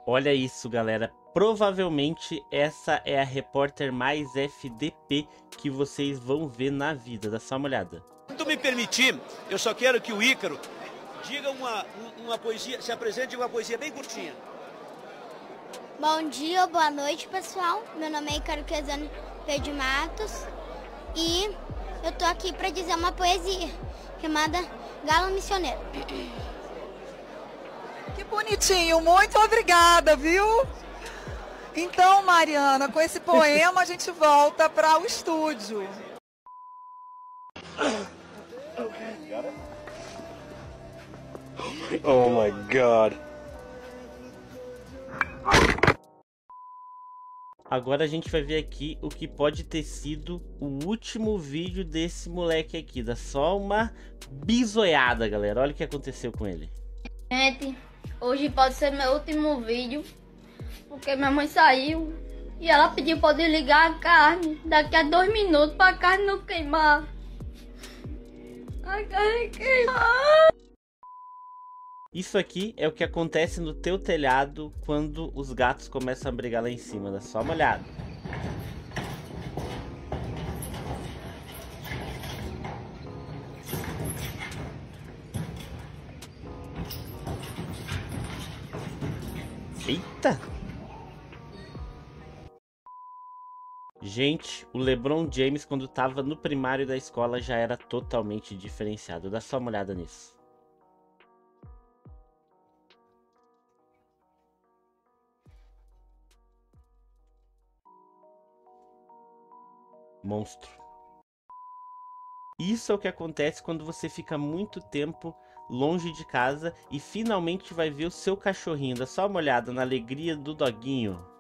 Olha isso, galera. Provavelmente essa é a repórter mais FDP que vocês vão ver na vida. Dá só uma olhada. Se tu me permitir, eu só quero que o Ícaro diga uma poesia, se apresente uma poesia bem curtinha. Bom dia, boa noite, pessoal. Meu nome é Ícaro Quesani de Matos e eu tô aqui para dizer uma poesia chamada Galo Missioneiro. Que bonitinho, muito obrigada, viu? Então, Mariana, com esse poema a gente volta para o estúdio. Oh my God. Agora a gente vai ver aqui o que pode ter sido o último vídeo desse moleque aqui. Dá só uma bisoiada, galera. Olha o que aconteceu com ele. Gente, hoje pode ser meu último vídeo, porque minha mãe saiu e ela pediu para desligar a carne daqui a 2 minutos para a carne não queimar. A carne queimar. Isso aqui é o que acontece no teu telhado quando os gatos começam a brigar lá em cima. Dá só uma olhada. Eita! Gente, o LeBron James quando tava no primário da escola já era totalmente diferenciado. Dá só uma olhada nisso. Monstro. Isso é o que acontece quando você fica muito tempo longe de casa e finalmente vai ver o seu cachorrinho. Dá só uma olhada na alegria do doguinho.